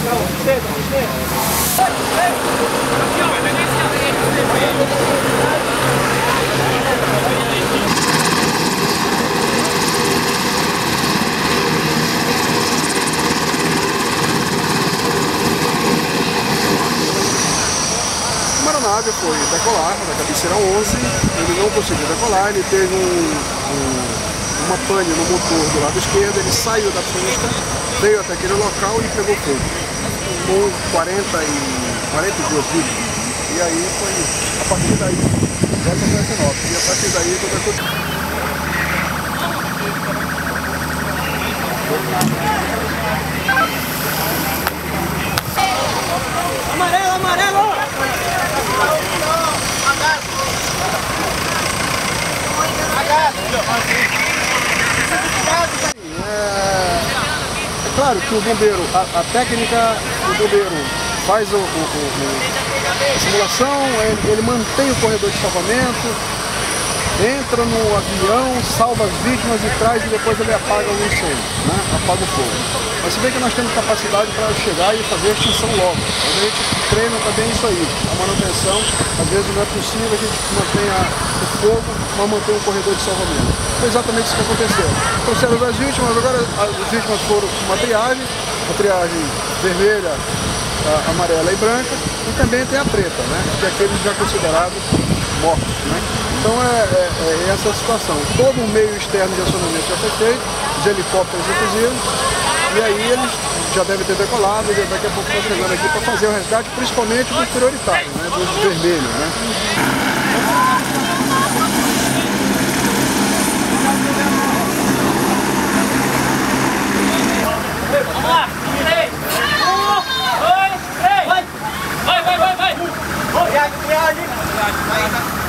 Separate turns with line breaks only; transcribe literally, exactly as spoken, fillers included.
A aeronave foi decolar da cabeceira onze, ele não conseguiu decolar, ele teve um, um, uma pane no motor do lado esquerdo, ele saiu da pista, veio até aquele local e pegou fogo, com quarenta e duas vítimas. E aí foi, a partir daí, essa foi a sinopse, e a partir daí toda a coisa.
Amarelo, amarelo!
É, é claro que o bombeiro, a, a técnica do bombeiro faz o, o, o, a simulação, ele, ele mantém o corredor de salvamento, entra no avião, salva as vítimas e traz e depois ele apaga o incêndio, né? Apaga o fogo. Mas se vê que nós temos capacidade para chegar e fazer a extinção logo. Mas a gente treina também isso aí, a manutenção. Às vezes não é possível que a gente mantenha o fogo, mas mantenha um corredor de salvamento. Foi exatamente isso que aconteceu. Trouxeram as vítimas, agora as vítimas foram com uma triagem, a triagem vermelha, a amarela e branca, e também tem a preta, né? Que é aqueles já considerados mortos, né? Então é, é, é essa a situação. Todo o meio externo de acionamento já foi feito, os helicópteros inclusive, e aí eles já devem ter decolado e daqui a pouco estão chegando aqui para fazer o resgate, principalmente dos prioritários, né? Dos vermelhos, né?
Vamos lá! três, um, dois, três! Vai! Vai, vai, vai, vai! Viagem, viagem! Vai, vai!